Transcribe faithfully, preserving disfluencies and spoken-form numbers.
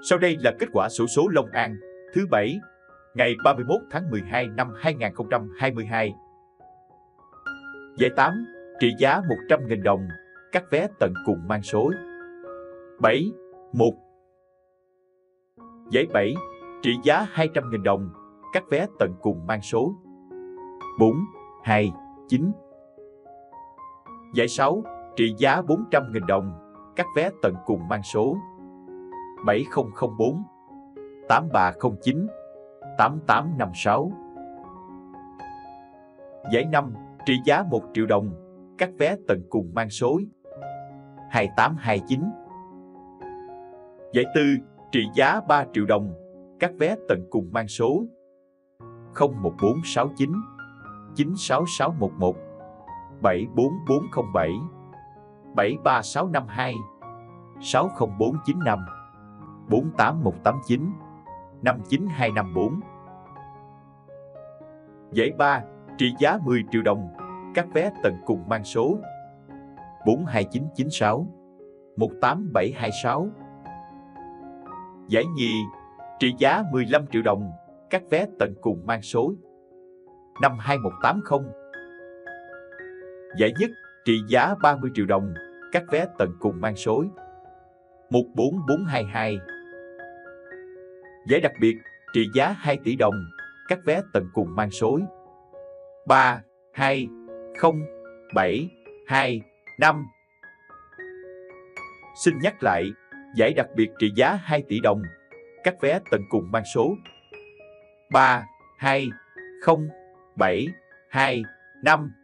Sau đây là kết quả xổ số Long An thứ bảy, ngày ba mươi mốt tháng mười hai năm hai nghìn không trăm hai mươi hai. Giải tám, trị giá một trăm nghìn đồng, các vé tận cùng mang số bảy một. Giải bảy, trị giá hai trăm nghìn đồng, các vé tận cùng mang số bốn hai chín. Giải sáu, trị giá bốn trăm nghìn đồng, các vé tận cùng mang số bảy không không bốn, tám ba không chín, tám tám năm sáu. Giải năm, trị giá một triệu đồng, các vé tận cùng mang số hai tám hai chín. Giải tư, trị giá ba triệu đồng, các vé tận cùng mang số không một bốn sáu chín, chín sáu sáu một một, bảy bốn bốn không bảy, bảy ba sáu năm hai, sáu không bốn chín năm, bốn tám một tám chín, năm chín hai năm bốn. Giải ba, trị giá mười triệu đồng, các vé tận cùng mang số bốn hai chín chín sáu, một tám bảy hai sáu. Giải nhì, trị giá mười lăm triệu đồng, các vé tận cùng mang số năm hai một tám không. Giải nhất, trị giá ba mươi triệu đồng, các vé tận cùng mang số một bốn bốn hai hai. Giải đặc biệt, trị giá hai tỷ đồng, các vé tận cùng mang số ba hai không bảy hai năm. Xin nhắc lại, giải đặc biệt trị giá hai tỷ đồng, các vé tận cùng mang số ba hai không bảy hai năm.